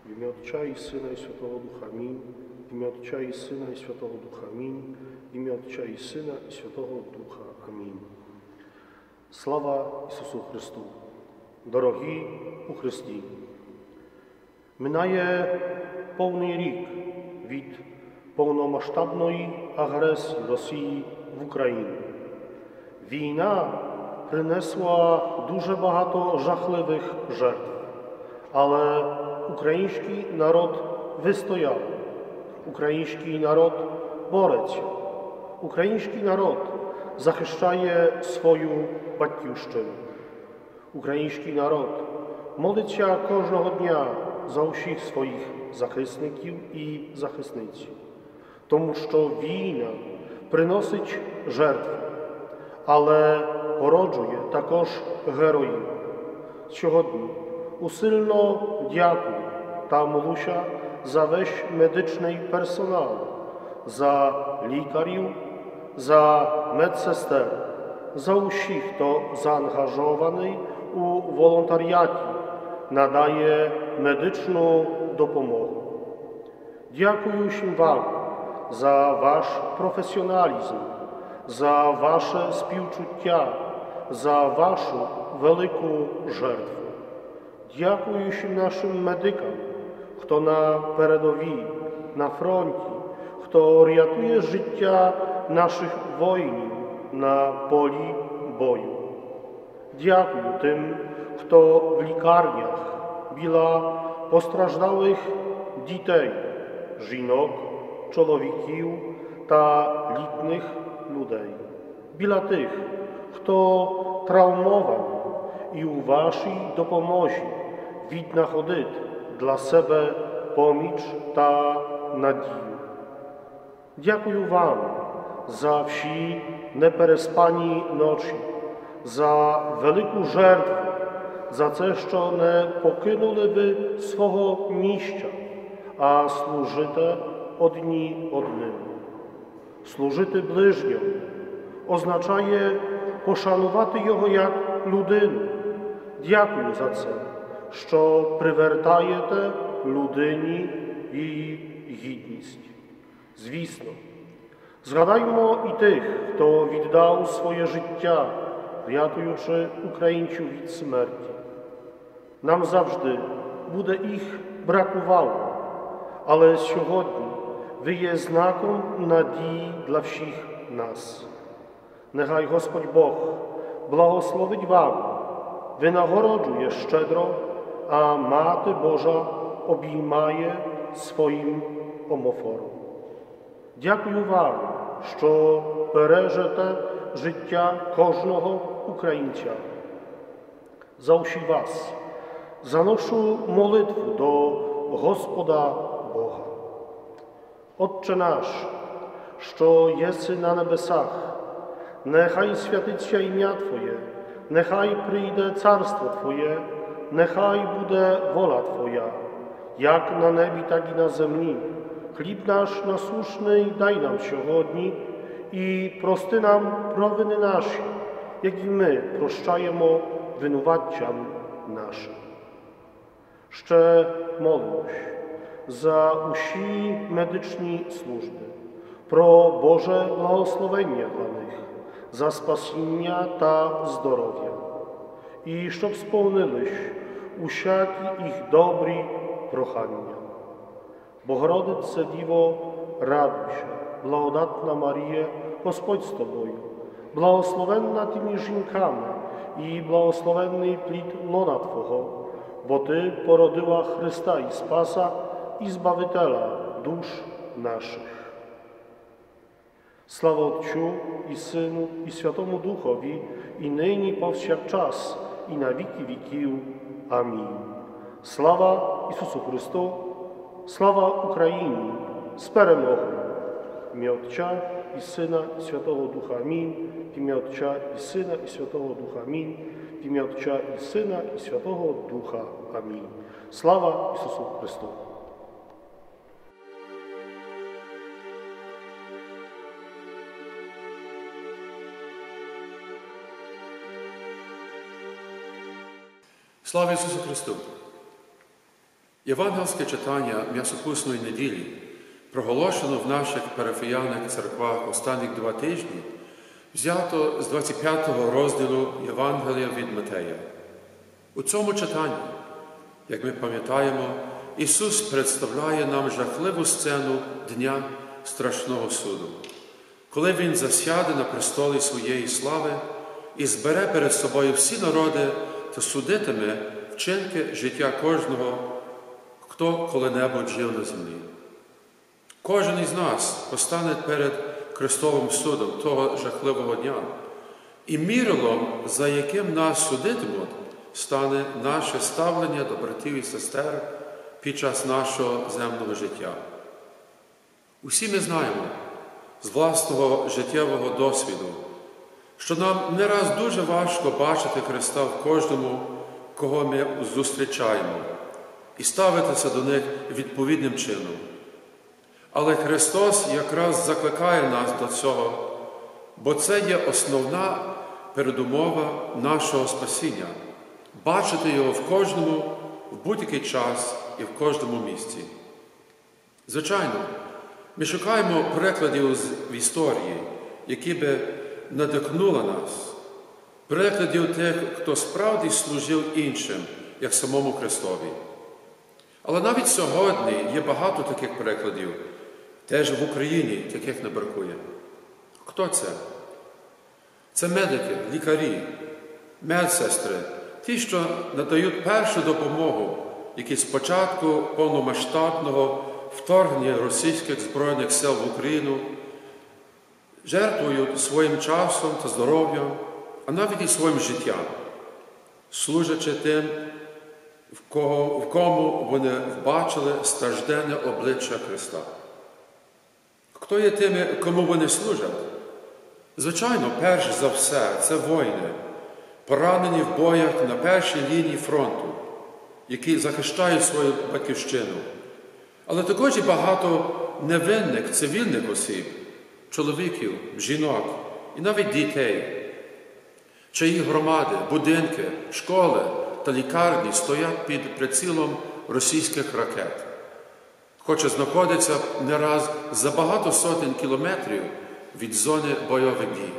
W imię Ojca i Syna i Świętego Ducha. Amin. W imię Ojca i Syna i Świętego Ducha. Amin. W imię Ojca i Syna i Świętego Ducha. Amin. Слава Ісусу Христу! Дорогі у Христі! Минає повний рік від повномасштабної агресії Росії в Україну. Війна принесла дуже багато жахливих жертв, але український народ вистояв, український народ бореться, український народ захищає свою батьківщину. Український народ молиться кожного дня за усіх своїх захисників і захисниць, тому що війна приносить жертви, але породжує також героїв. Сьогодні усильно дякую та молюся за весь медичний персонал, за лікарів, за медсестер, за усіх, хто заангажований у волонтеріаті, надає медичну допомогу. Дякую всім вам за ваш професіоналізм, за ваше співчуття, за вашу велику жертву. Дякую всім нашим медикам, хто на передовій, на фронті, хто рятує життя наших воїнів на полі бою. Дякую тим, хто в лікарнях біля постраждалих дітей, жінок, чоловіків та літніх людей. Біля тих, хто травмований і у вашій допомозі віднаходить для себе поміч та надію. Дякую вам за всі непереспані ночі, за велику жертву, за це, що не покинули ви свого місця, а служите одні одним. Служити ближньому означає пошанувати його як людину. Дякую за це, що привертаєте людині її гідність. Звісно, згадаймо і тих, хто віддав своє життя, рятуючи українців від смерті. Нам завжди буде їх бракувало, але сьогодні ви є знаком надії для всіх нас. Нехай Господь Бог благословить вам, винагороджує щедро, а Мати Божа обіймає своїм омофором. Дякую вам, що бережете життя кожного українця. За усі вас заношу молитву до Господа Бога. Отче наш, що єси на небесах, нехай святиться ім'я Твоє, нехай прийде царство Твоє, нехай буде воля Твоя, як на небі, так і на землі. Хліб наш насушний дай нам сьогодні і прости нам провини наші, як і ми прощаємо винуватцям нашим. Ще молимось за усі медичні служби, про Боже благословення для них, за спасіння та здоров'я, і щоб сповнились усякі їх добрі прохання. Богородице Діво, радуйся, благодатна Марія, Господь з тобою, благословенна ти між жінками і благословенний плід лона Твого, бо Ти породила Христа і Спаса, і Збавителя душ наших. Слава Отцю і Сину, і Святому Духові, і нині повсякчас, і на віки віків. Амінь. Слава Ісусу Христу! Слава Україні! З перемогою! В ім'я Отця і Сина, і Святого Духа. Амінь. В ім'я Отця і Сина, і Святого Духа. Амінь. В ім'я Отця і Сина, і Святого Духа. Амінь. Слава Ісусу Христу! Слава Ісусу Христу! Євангельське читання М'ясопусної неділі проголошено в наших парафіяльних церквах останніх 2 тижні, взято з 25-го розділу Євангелія від Матея. У цьому читанні, як ми пам'ятаємо, Ісус представляє нам жахливу сцену Дня страшного суду, коли Він засяде на престолі своєї слави і збере перед собою всі народи та судитиме вчинки життя кожного, хто коли-небудь жив на землі. Кожен із нас постане перед Христовим судом того жахливого дня. І мірилом, за яким нас судитимуть, стане наше ставлення до братів і сестер під час нашого земного життя. Усі ми знаємо з власного життєвого досвіду, що нам не раз дуже важко бачити Христа в кожному, кого ми зустрічаємо, і ставитися до них відповідним чином. Але Христос якраз закликає нас до цього, бо це є основна передумова нашого спасіння – бачити Його в кожному, в будь-який час і в кожному місці. Звичайно, ми шукаємо прикладів в історії, які би надихнули нас, прикладів тих, хто справді служив іншим, як самому Христові. Але навіть сьогодні є багато таких прикладів, теж в Україні таких не бракує. Хто це? Це медики, лікарі, медсестри, ті, що надають першу допомогу, які з початку повномасштабного вторгнення російських Збройних сил в Україну жертвують своїм часом та здоров'ям, а навіть і своїм життям, служачи тим, в кому вони вбачили стражденне обличчя Христа. Хто є тими, кому вони служать? Звичайно, перш за все, це воїни, поранені в боях на першій лінії фронту, які захищають свою батьківщину. Але також і багато невинних цивільних осіб, чоловіків, жінок і навіть дітей, чиї громади, будинки, школи та лікарні стоять під прицілом російських ракет, хоча знаходяться не раз за багато сотень кілометрів від зони бойових дій.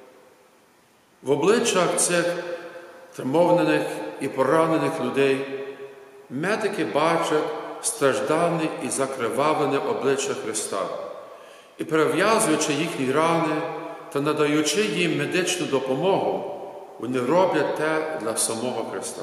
В обличчях цих травмованих і поранених людей медики бачать страждане і закривавлене обличчя Христа і, перев'язуючи їхні рани та надаючи їм медичну допомогу, вони роблять те для самого Христа.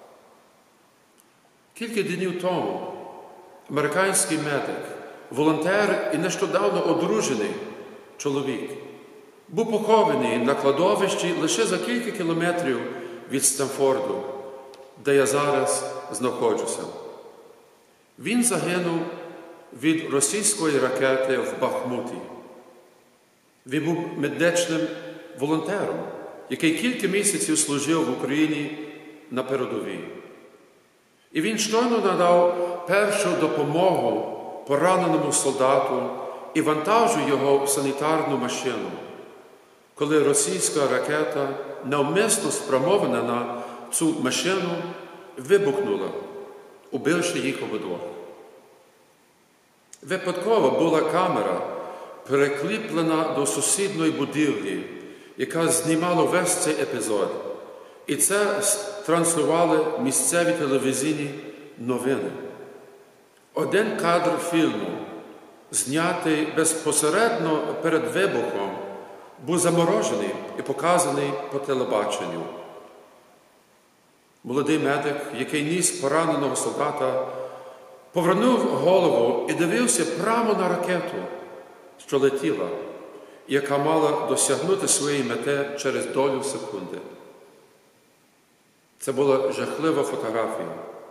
Кілька днів тому американський медик, волонтер і нещодавно одружений чоловік був похований на кладовищі лише за кілька кілометрів від Стенфорду, де я зараз знаходжуся. Він загинув від російської ракети в Бахмуті. Він був медичним волонтером, який кілька місяців служив в Україні на передовій. І він щойно надав першу допомогу пораненому солдату і вантажив його в санітарну машину, коли російська ракета, навмисно спрямована на цю машину, вибухнула, убивши їх обидвох. Випадково була камера, прикріплена до сусідньої будівлі, яка знімала весь цей епізод. І це транслювали місцеві телевізійні новини. Один кадр фільму, знятий безпосередньо перед вибухом, був заморожений і показаний по телебаченню. Молодий медик, який ніс пораненого солдата, повернув голову і дивився прямо на ракету, що летіла, яка мала досягнути своєї мети через долю секунди. Це була жахлива фотографія.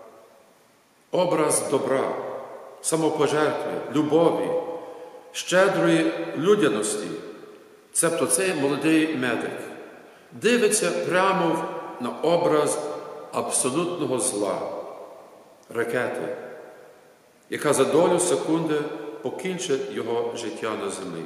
Образ добра, самопожертви, любові, щедрої людяності. Цебто цей молодий медик дивиться прямо на образ абсолютного зла, ракети, яка за долю секунди покінчить його життя на землі.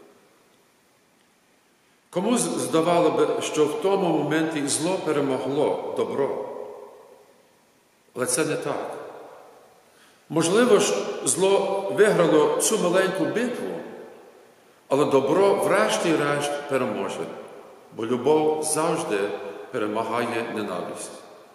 Комусь здавало би, що в тому моменті зло перемогло добро. Але це не так. Можливо ж, зло виграло цю маленьку битву, але добро врешті-решт переможе, бо любов завжди перемагає ненависть.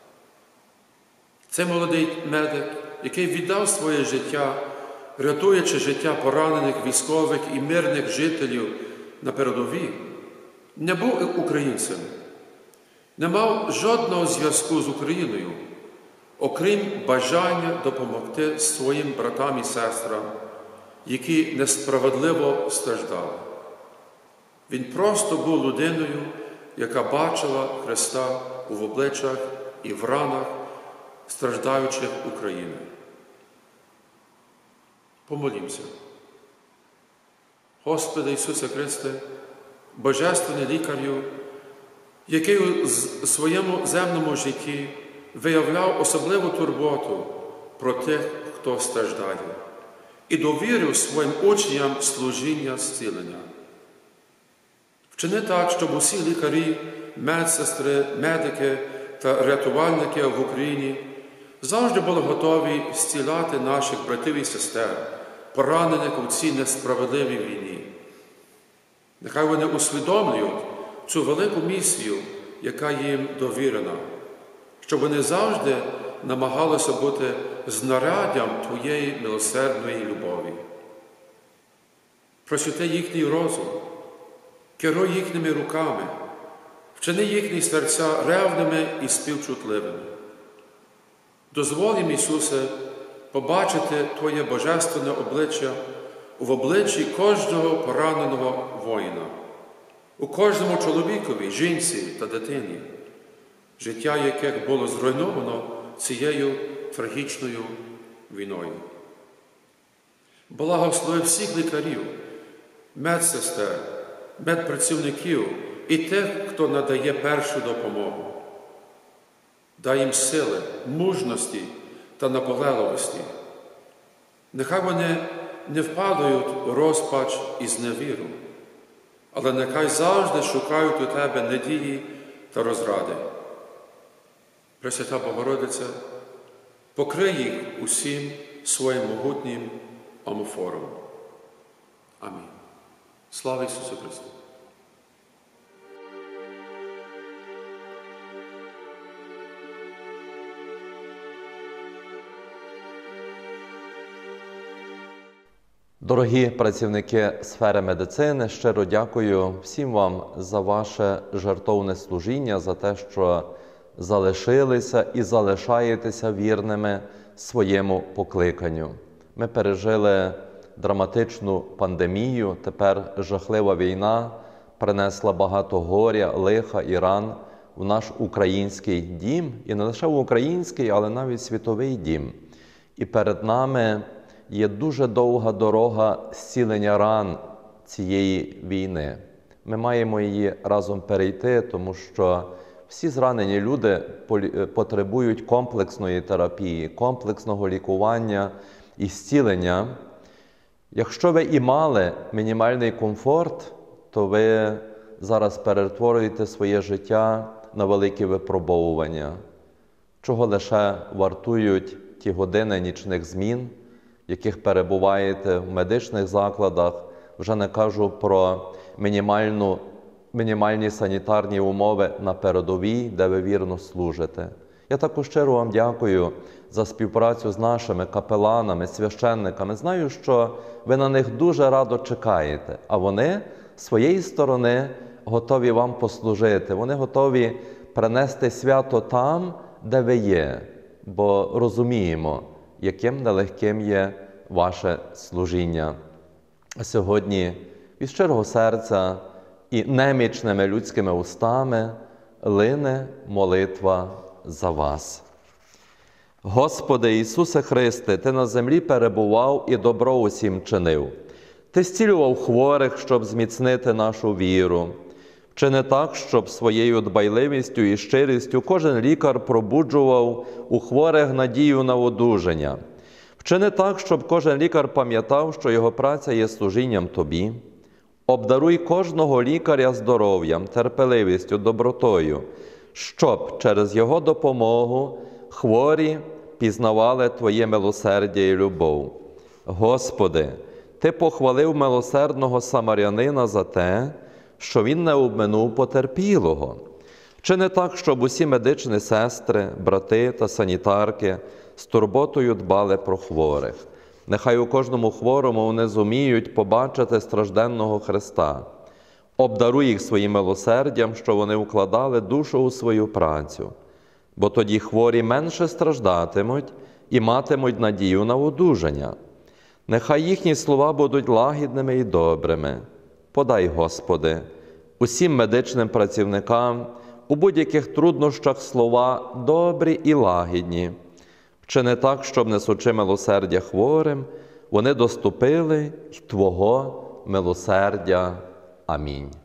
Цей молодий медик, який віддав своє життя, рятуючи життя поранених військових і мирних жителів на передовій, не був українцем, не мав жодного зв'язку з Україною, окрім бажання допомогти своїм братам і сестрам, які несправедливо страждали. Він просто був людиною, яка бачила Христа в обличчях і в ранах страждаючих України. Помолімося. Господи Ісусе Христе, Божественний лікарю, який у своєму земному житті виявляв особливу турботу про тих, хто страждає, і довірив своїм учням служіння зцілення. Вчини так, щоб усі лікарі, медсестри, медики та рятувальники в Україні завжди були готові зціляти наших братів і сестер, поранених у цій несправедливій війні. Нехай вони усвідомлюють цю велику місію, яка їм довірена, щоб вони завжди намагалися бути знаряддям Твоєї милосердної любові. Просвіти їхній розум, керуй їхніми руками, вчини їхні серця ревними і співчутливими. Дозволь їм, Ісусе, побачити Твоє божественне обличчя в обличчі кожного пораненого воїна, у кожному чоловікові, жінці та дитині, життя яких було зруйновано цією трагічною війною. Благослови всіх лікарів, медсестер, медпрацівників і тих, хто надає першу допомогу. Дай їм сили, мужності та наполегливості. Нехай вони не впадають у розпач і зневіру, але нехай завжди шукають у Тебе надії та розради. Пресвята Богородиця, покрий їх усім своїм могутнім омофором. Амінь. Слава Ісусу Христу! Дорогі працівники сфери медицини, щиро дякую всім вам за ваше жертовне служіння, за те, що залишилися і залишаєтеся вірними своєму покликанню. Ми пережили драматичну пандемію, тепер жахлива війна принесла багато горя, лиха і ран в наш український дім, і не лише в український, але навіть світовий дім. І перед нами є дуже довга дорога зцілення ран цієї війни. Ми маємо її разом перейти, тому що всі зранені люди потребують комплексної терапії, комплексного лікування і зцілення. Якщо ви і мали мінімальний комфорт, то ви зараз перетворюєте своє життя на великі випробовування, чого лише вартують ті години нічних змін, в яких перебуваєте в медичних закладах, вже не кажу про мінімальні санітарні умови на передовій, де ви вірно служите. Я також щиро вам дякую за співпрацю з нашими капеланами, священниками. Знаю, що ви на них дуже радо чекаєте, а вони з своєї сторони готові вам послужити. Вони готові принести свято там, де ви є, бо розуміємо, яким нелегким є ваше служіння. Сьогодні від щирого серця і немічними людськими устами лине молитва за вас. Господи Ісусе Христе, Ти на землі перебував і добро усім чинив. Ти зцілював хворих, щоб зміцнити нашу віру. Вчини так, щоб своєю дбайливістю і щирістю кожен лікар пробуджував у хворих надію на одужання. Вчини так, щоб кожен лікар пам'ятав, що його праця є служінням Тобі. Обдаруй кожного лікаря здоров'ям, терпеливістю, добротою, щоб через його допомогу хворі пізнавали Твоє милосердя і любов. Господи, Ти похвалив милосердного самарянина за те, що він не обминув потерпілого. Чи не так, щоб усі медичні сестри, брати та санітарки з турботою дбали про хворих? Нехай у кожному хворому вони зуміють побачити стражденного Христа. Обдаруй їх своїм милосердям, що вони вкладали душу у свою працю, бо тоді хворі менше страждатимуть і матимуть надію на одужання. Нехай їхні слова будуть лагідними і добрими. Подай, Господи, усім медичним працівникам у будь-яких труднощах слова добрі і лагідні. Вчини так, щоб, несучи милосердя хворим, вони доступили й Твого милосердя. Амінь.